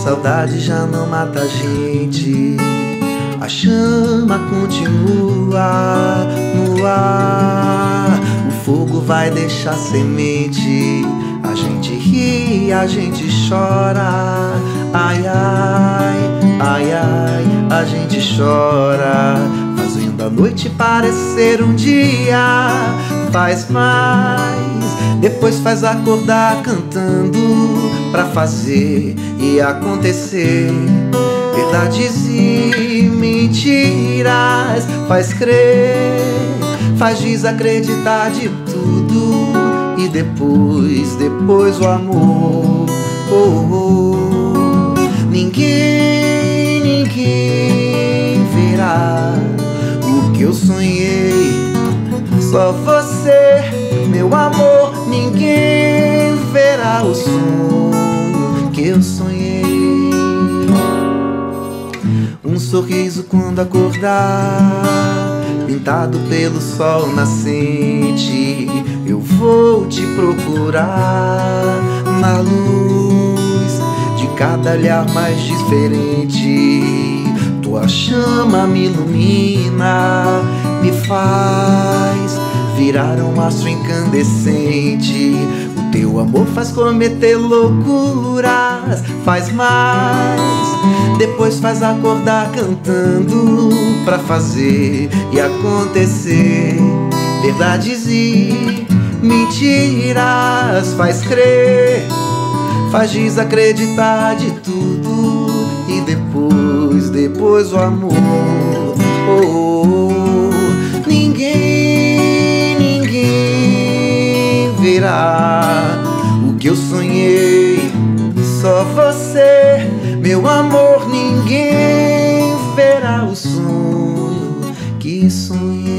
saudade já não mata a gente. A chama continua no ar. O fogo vai deixar semente. A gente ri, a gente chora. Ai, ai, ai, ai, a gente chora, fazendo a noite parecer um dia. Faz mais, depois faz acordar cantando, pra fazer e acontecer. Verdades e mentiras, faz crer, faz desacreditar de tudo. E depois o amor. Ninguém verá o que eu sonhei, só você, meu amor. Ninguém verá o sonho que eu sonhei. Um sorriso quando acordar, pintado pelo sol nascente. Eu vou te procurar na luz de cada olhar mais diferente. Tua chama me ilumina, me faz virar um astro incandescente. O teu amor faz cometer loucuras, faz mais, depois faz acordar cantando, pra fazer e acontecer. Verdades e mentiras, faz crer, faz desacreditar de tudo. E depois o amor. Ninguém verá o que eu sonhei, só você, meu amor. Ninguém verá o sonho que sonhei.